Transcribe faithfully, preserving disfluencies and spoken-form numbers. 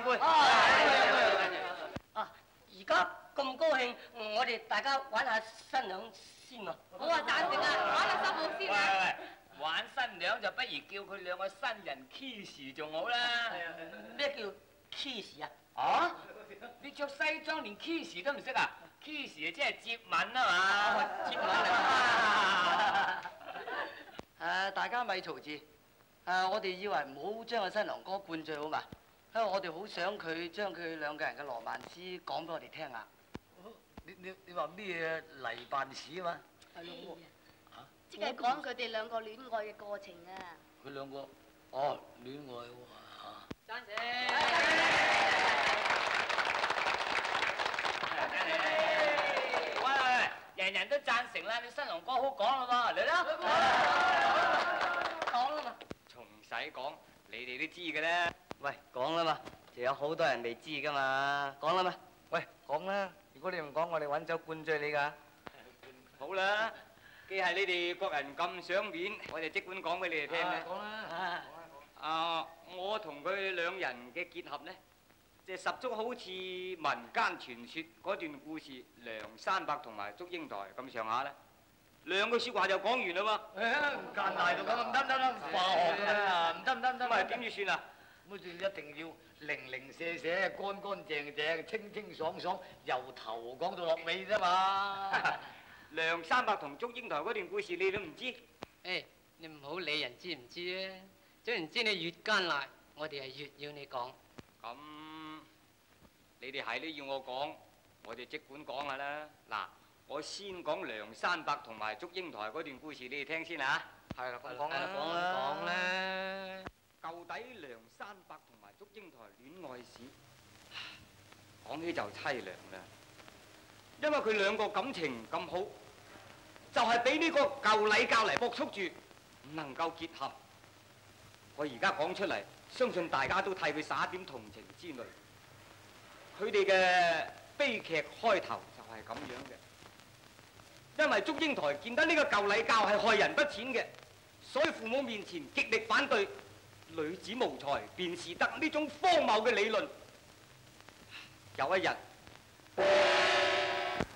杯。 啊，而家咁高興，我哋大家玩下新娘先啊！ 我話贊成啊，玩下新婦先啊！ 喂喂，玩新娘就不如叫佢兩個新人 kiss 仲好啦。 咩叫 kiss 啊？ 啊？你着西裝連 kiss 都唔識啊 ？kiss 即係接吻啊嘛？ 接吻啊！誒，大家咪嘈住。誒，我哋以為唔好將個新郎哥灌醉好嘛？因為我哋好想佢將佢兩個人嘅羅曼史講俾我哋聽下。 你你你話咩嚟辦事啊嘛？ 係咯。 嚇！即係講佢哋兩個戀愛嘅過程啊！ 佢兩個，哦，戀愛喎嚇！ 贊成。 喂喂喂，人人都贊成啦，你新郎哥好講啦喎，嚟啦！ 講啦嘛。 仲使講，你哋都知嘅啦。 喂，講啦嘛，仲有好多人未知噶嘛，講啦嘛。 喂，講啦！如果你唔講，我哋揾酒灌醉你㗎。 好啦，既係你哋各人咁賞面，我哋即管講俾你哋聽咧。 講啦。 啊，我同佢兩人嘅結合呢，即係十足好似民間傳說嗰段故事梁山伯同埋祝英台咁上下啦。兩句説話就講完啦喎。 誒，唔間大到咁，唔得唔得，化學㗎啦，唔得唔得唔得。 咁咪點要算啊？ 咁就一定要零零舍舍、乾乾淨淨、清清爽爽，由頭講到落尾啫嘛。 梁山伯同祝英台嗰段故事你都唔知？ 誒，你唔好理人知唔知啊！總言之，你越奸賴，我哋係越要你講。 咁你哋係都要我講，我哋即管講下啦。嗱，我先講梁山伯同埋祝英台嗰段故事，你哋聽先嚇。 係啦，講啦， 講啦，講啦。 舊底梁山伯同埋祝英台戀愛史，講起就凄涼啦。因為佢兩個感情咁好，就係俾呢個舊禮教嚟約束住，唔能夠結合。我而家講出嚟，相信大家都替佢灑一點同情之淚。佢哋嘅悲劇開頭就係咁樣嘅，因為祝英台見得呢個舊禮教係害人不淺嘅，所以父母面前極力反對。女子無才便是得呢種荒謬嘅理論。有一日，